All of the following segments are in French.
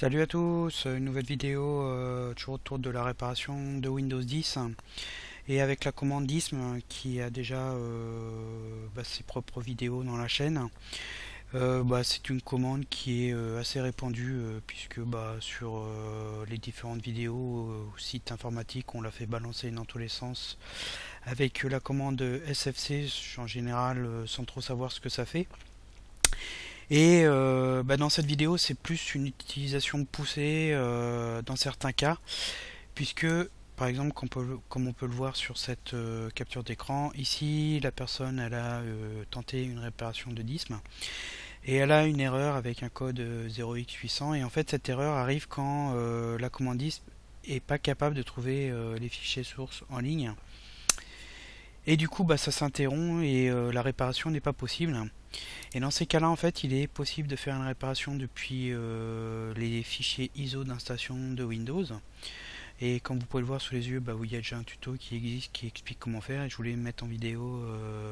Salut à tous, une nouvelle vidéo toujours autour de la réparation de Windows 10 et avec la commande DISM qui a déjà ses propres vidéos dans la chaîne. C'est une commande qui est assez répandue puisque sur les différentes vidéos ou sites informatiques on l'a fait balancer dans tous les sens avec la commande SFC en général sans trop savoir ce que ça fait. Et dans cette vidéo, c'est plus une utilisation poussée dans certains cas, puisque par exemple, comme on peut le voir sur cette capture d'écran, ici la personne elle a tenté une réparation de DISM et elle a une erreur avec un code 0x800 et en fait cette erreur arrive quand la commande DISM est pas capable de trouver les fichiers sources en ligne et du coup ça s'interrompt et la réparation n'est pas possible. Et dans ces cas-là, en fait, il est possible de faire une réparation depuis les fichiers ISO d'installation de Windows. Et comme vous pouvez le voir sous les yeux, il y a déjà un tuto qui existe qui explique comment faire. Et je voulais mettre en vidéo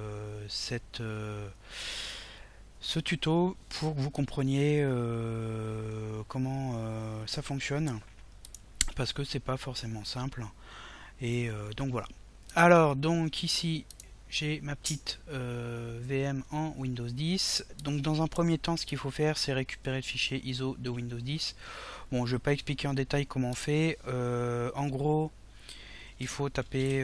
ce tuto pour que vous compreniez comment ça fonctionne. Parce que c'est pas forcément simple. Et donc voilà. Alors, donc ici, j'ai ma petite VM en Windows 10. Donc dans un premier temps, ce qu'il faut faire, c'est récupérer le fichier ISO de Windows 10. Bon, je ne vais pas expliquer en détail comment on fait. En gros, il faut taper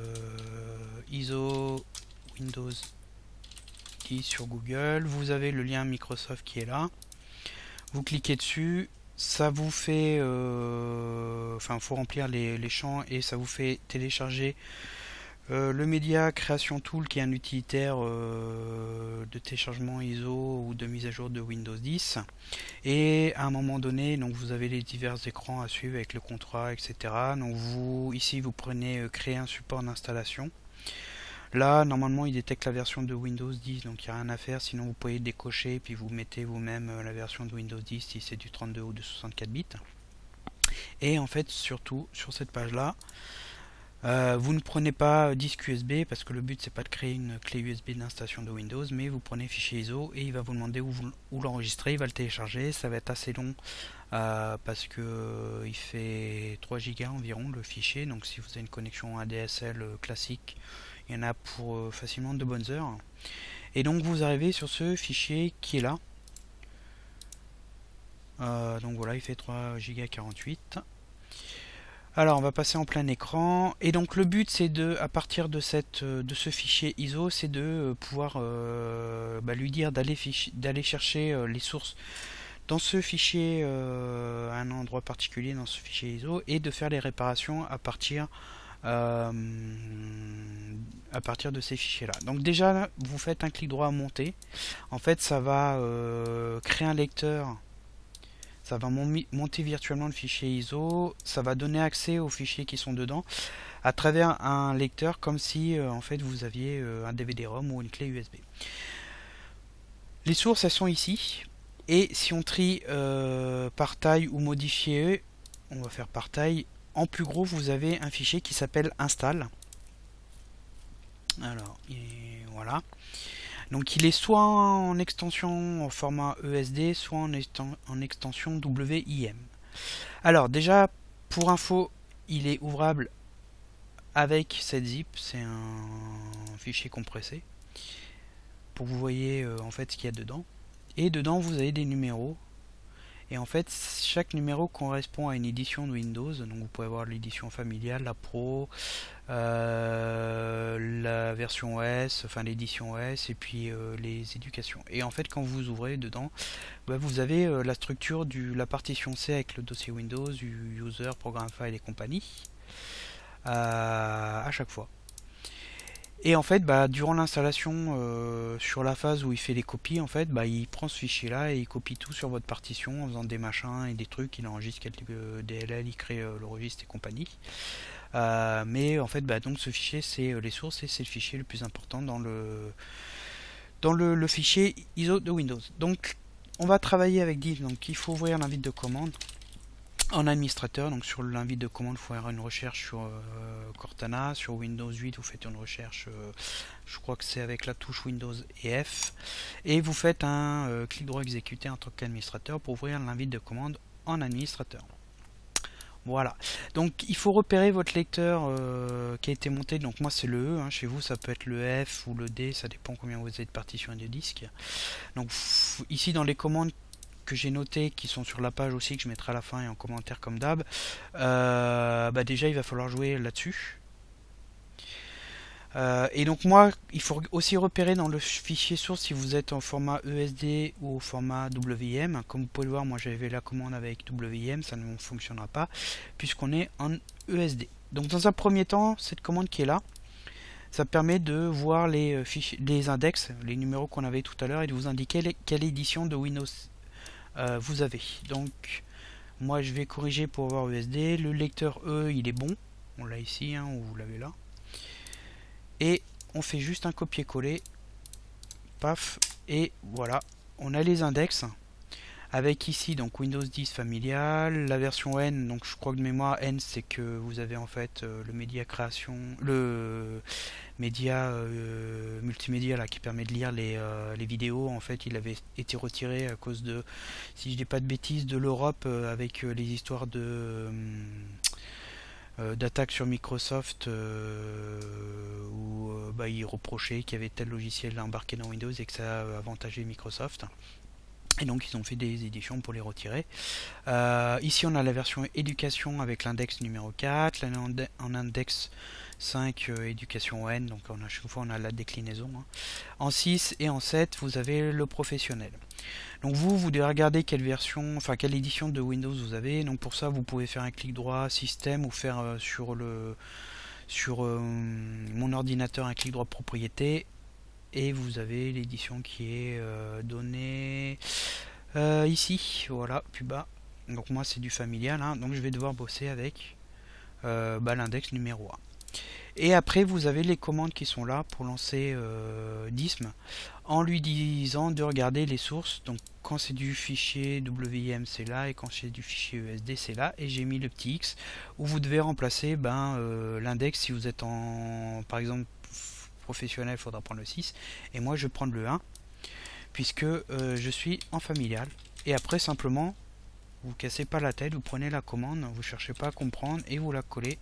ISO Windows 10 sur Google. Vous avez le lien Microsoft qui est là. Vous cliquez dessus. Ça vous fait... faut remplir les champs et ça vous fait télécharger le média Creation Tool qui est un utilitaire de téléchargement ISO ou de mise à jour de Windows 10 et à un moment donné donc vous avez les divers écrans à suivre avec le contrat etc. Donc ici vous prenez créer un support d'installation. Là normalement il détecte la version de Windows 10 donc il n'y a rien à faire, sinon vous pouvez décocher puis vous mettez vous-même la version de Windows 10 si c'est du 32 ou de 64 bits. Et en fait surtout sur cette page là vous ne prenez pas disque USB parce que le but c'est pas de créer une clé USB d'installation de Windows, mais vous prenez fichier ISO et il va vous demander où l'enregistrer, il va le télécharger, ça va être assez long parce que il fait 3 Go environ le fichier, donc si vous avez une connexion ADSL classique, il y en a pour facilement de bonnes heures. Et donc vous arrivez sur ce fichier qui est là. Donc voilà, il fait 3 Go 48. Alors on va passer en plein écran et donc le but c'est à partir de ce fichier ISO c'est de pouvoir lui dire d'aller chercher les sources dans ce fichier à un endroit particulier dans ce fichier ISO et de faire les réparations à partir de ces fichiers là. Donc déjà vous faites un clic droit à monter, en fait ça va créer un lecteur. Ça va monter virtuellement le fichier ISO, ça va donner accès aux fichiers qui sont dedans à travers un lecteur comme si en fait vous aviez un DVD-ROM ou une clé USB. Les sources elles sont ici et si on trie par taille ou modifier, on va faire par taille. En plus gros vous avez un fichier qui s'appelle install. Alors voilà. Donc il est soit en extension en format ESD, soit en extension WIM. Alors déjà, pour info, il est ouvrable avec cette zip, c'est un fichier compressé, pour que vous voyez en fait ce qu'il y a dedans. Et dedans vous avez des numéros. Et en fait, chaque numéro correspond à une édition de Windows. Donc vous pouvez avoir l'édition familiale, la Pro, la version OS, enfin l'édition OS, et puis les éducations. Et en fait, quand vous ouvrez dedans, vous avez la structure de la partition C avec le dossier Windows, User, Program File et compagnie, à chaque fois. Et en fait, durant l'installation, sur la phase où il fait les copies, en fait, il prend ce fichier-là et il copie tout sur votre partition en faisant des machins et des trucs. Il enregistre quelques DLL, il crée le registre et compagnie. Mais en fait, donc ce fichier, c'est les sources et c'est le fichier le plus important dans le fichier ISO de Windows. Donc, on va travailler avec div. Donc, il faut ouvrir l'invite de commande en administrateur. Donc sur l'invite de commande, il faut faire une recherche sur Cortana. Sur Windows 8, vous faites une recherche, je crois que c'est avec la touche Windows et F. Et vous faites un clic droit exécuté en tant qu'administrateur pour ouvrir l'invite de commande en administrateur. Voilà, donc il faut repérer votre lecteur qui a été monté. Donc moi c'est le E, hein. Chez vous ça peut être le F ou le D, ça dépend combien vous avez de partitions et de disques. Donc ici dans les commandes que j'ai notées, qui sont sur la page aussi, que je mettrai à la fin et en commentaire comme d'hab, déjà il va falloir jouer là-dessus. Et donc moi, il faut aussi repérer dans le fichier source si vous êtes en format ESD ou au format WIM. Comme vous pouvez le voir, moi j'avais la commande avec WIM, ça ne fonctionnera pas puisqu'on est en ESD. Donc dans un premier temps, cette commande qui est là, ça permet de voir les fichiers, les index, les numéros qu'on avait tout à l'heure et de vous indiquer quelle édition de Windows vous avez. Donc moi je vais corriger pour avoir ESD. Le lecteur E, il est bon. On l'a ici, hein, ou vous l'avez là. Et on fait juste un copier-coller, paf, et voilà, on a les index avec ici donc Windows 10 familial, la version N, donc je crois que de mémoire N c'est que vous avez en fait le média création, le média multimédia là qui permet de lire les vidéos. En fait il avait été retiré à cause de, si je dis pas de bêtises, de l'Europe avec les histoires de d'attaques sur Microsoft où ils reprochaient qu'il y avait tel logiciel embarqué dans Windows et que ça avantageait Microsoft. Et donc ils ont fait des éditions pour les retirer. Ici on a la version éducation avec l'index numéro 4, en index 5 éducation N, donc à chaque fois on a la déclinaison. Hein. En 6 et en 7 vous avez le professionnel. Donc vous devez regarder quelle version, enfin quelle édition de Windows vous avez. Donc pour ça vous pouvez faire un clic droit système ou faire sur mon ordinateur un clic droit propriété. Et vous avez l'édition qui est donnée ici, voilà, plus bas. Donc moi c'est du familial, hein, donc je vais devoir bosser avec l'index numéro 1. Et après vous avez les commandes qui sont là pour lancer DISM en lui disant de regarder les sources. Donc quand c'est du fichier WIM c'est là, et quand c'est du fichier ESD c'est là, et j'ai mis le petit X où vous devez remplacer l'index. Si vous êtes en par exemple professionnel, il faudra prendre le 6, et moi je vais prendre le 1 puisque je suis en familial. Et après simplement vous cassez pas la tête, vous prenez la commande, vous cherchez pas à comprendre et vous la collez.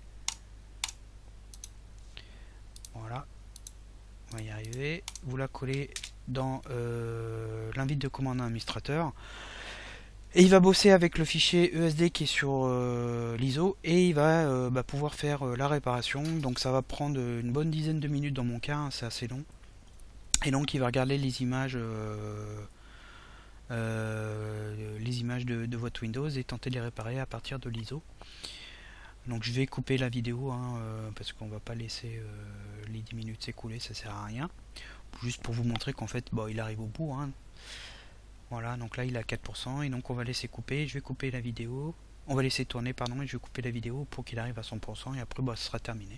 Voilà, on va y arriver. Vous la collez dans l'invite de commande administrateur. Et il va bosser avec le fichier ESD qui est sur l'ISO, et il va pouvoir faire la réparation. Donc ça va prendre une bonne dizaine de minutes dans mon cas, hein, c'est assez long. Et donc il va regarder les images de votre Windows et tenter de les réparer à partir de l'ISO. Donc je vais couper la vidéo hein, parce qu'on va pas laisser les 10 minutes s'écouler, ça sert à rien. Juste pour vous montrer qu'en fait il arrive au bout. Hein. Voilà, donc là il est à 4%, et donc on va laisser couper. Je vais couper la vidéo, on va laisser tourner pardon, et je vais couper la vidéo pour qu'il arrive à 100%, et après ce sera terminé.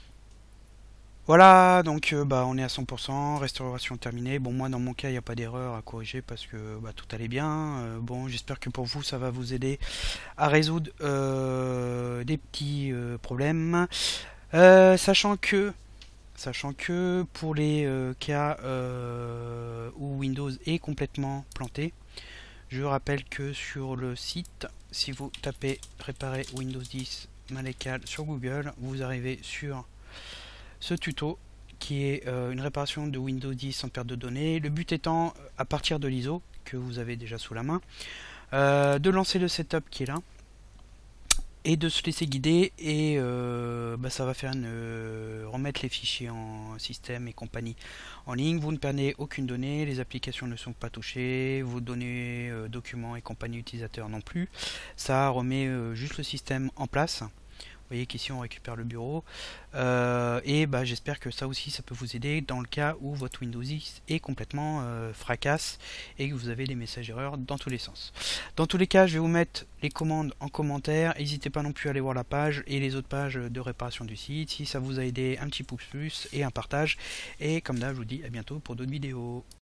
Voilà, donc on est à 100%, restauration terminée. Bon, moi dans mon cas il n'y a pas d'erreur à corriger parce que tout allait bien. Bon, j'espère que pour vous ça va vous aider à résoudre des petits problèmes. Sachant que pour les cas où Windows est complètement planté, je rappelle que sur le site, si vous tapez réparer Windows 10 Malécal sur Google, vous arrivez sur ce tuto qui est une réparation de Windows 10 en perte de données. Le but étant, à partir de l'ISO que vous avez déjà sous la main, de lancer le setup qui est là et de se laisser guider, et ça va faire remettre les fichiers en système et compagnie en ligne. Vous ne perdez aucune donnée, les applications ne sont pas touchées, vos données, documents et compagnie utilisateurs non plus. Ça remet juste le système en place. Vous voyez qu'ici on récupère le bureau, et j'espère que ça aussi ça peut vous aider dans le cas où votre Windows 10 est complètement fracasse et que vous avez des messages erreurs dans tous les sens. Dans tous les cas, je vais vous mettre les commandes en commentaire. N'hésitez pas non plus à aller voir la page et les autres pages de réparation du site. Si ça vous a aidé, un petit pouce plus et un partage. Et comme d'hab, je vous dis à bientôt pour d'autres vidéos.